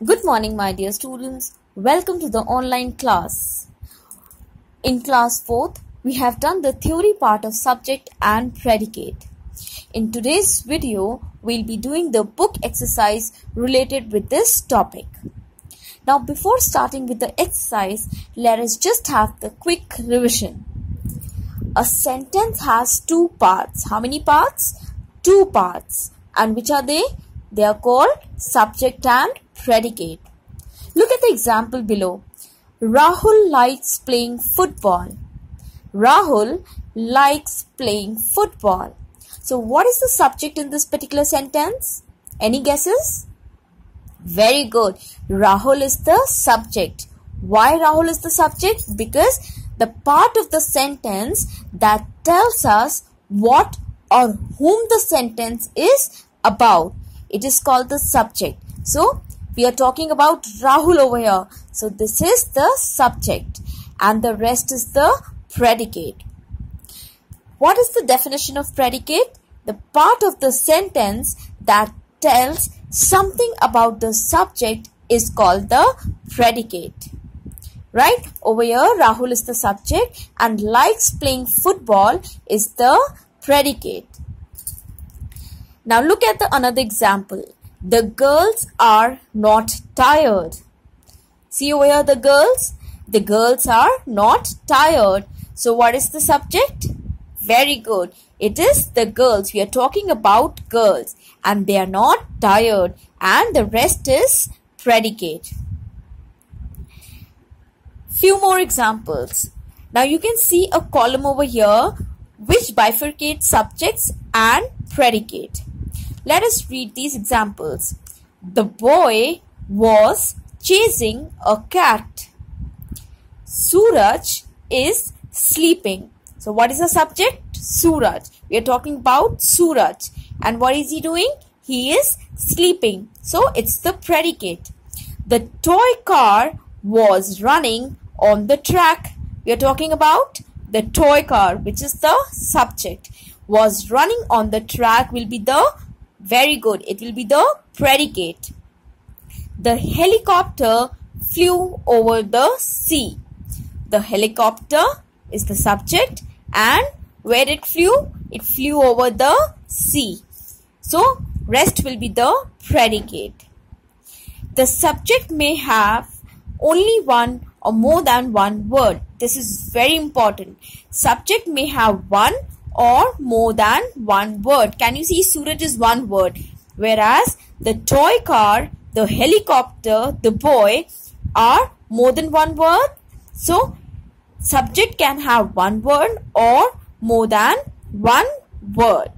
Good morning, my dear students. Welcome to the online class. In class 4th, we have done the theory part of subject and predicate. In today's video, we'll be doing the book exercise related with this topic. Now, before starting with the exercise, let us just have the quick revision. A sentence has two parts. How many parts? Two parts. And which are they? They are called subject and predicate. Look at the example below. Rahul likes playing football. Rahul likes playing football. So what is the subject in this particular sentence? Any guesses? Very good. Rahul is the subject. Why Rahul is the subject? Because the part of the sentence that tells us what or whom the sentence is about, it is called the subject. So we are talking about Rahul over here. So this is the subject and the rest is the predicate. What is the definition of predicate? The part of the sentence that tells something about the subject is called the predicate. Right? Over here, Rahul is the subject and likes playing football is the predicate. Now look at another example. The girls are not tired. See over here the girls? The girls are not tired. So what is the subject? Very good. It is the girls. We are talking about girls and they are not tired and the rest is predicate. Few more examples. Now you can see a column over here which bifurcates subjects and predicate. Let us read these examples. The boy was chasing a cat. Suraj is sleeping. So what is the subject? Suraj. We are talking about Suraj. And what is he doing? He is sleeping. So it's the predicate. The toy car was running on the track. We are talking about the toy car, which is the subject. Was running on the track will be the very good. It will be the predicate. The helicopter flew over the sea. The helicopter is the subject and where it flew? It flew over the sea. So rest will be the predicate. The subject may have only one or more than one word. This is very important. Subject may have one or more than one word. Can you see Suraj is one word, whereas the toy car, the helicopter, the boy are more than one word. So subject can have one word or more than one word.